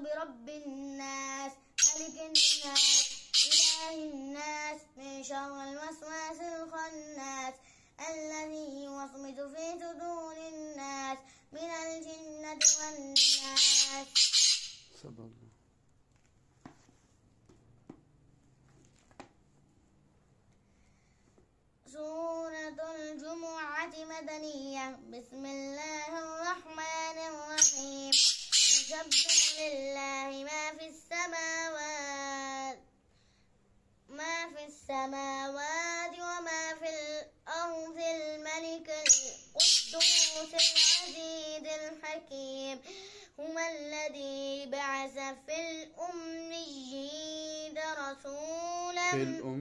برب الناس ملك الناس إله الناس من شر الوسواس الخناس الذي يوسوس في صدور الناس من الجنة والناس. صدق الله. سورة الجمعة مدنية. بسم الله الرحمن الرحيم. يسبح لله ما في السماوات وما في الأرض الملك القدوس العزيز الحكيم. هو الذي بعث في الأميين رسولا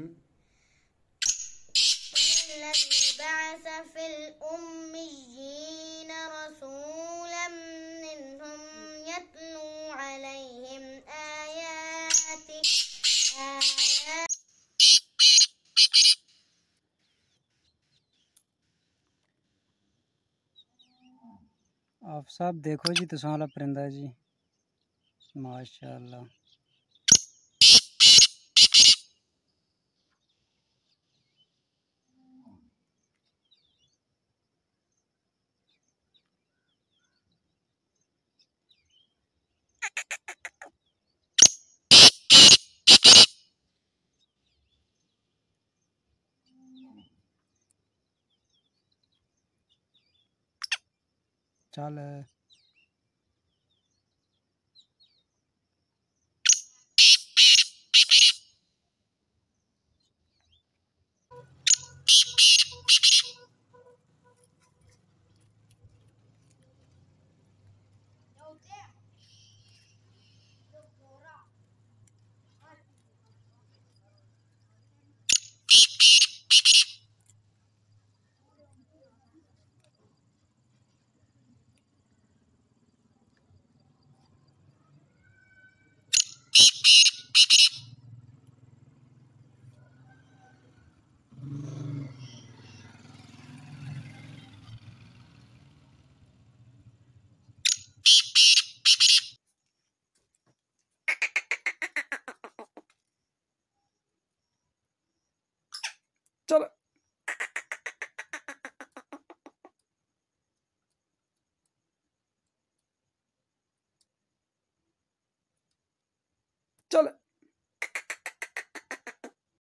منهم يتلو عليهم آياته. आप साहब देखो जी, तो वाला परिंदा जी, माशाल्लाह। चल चल चल।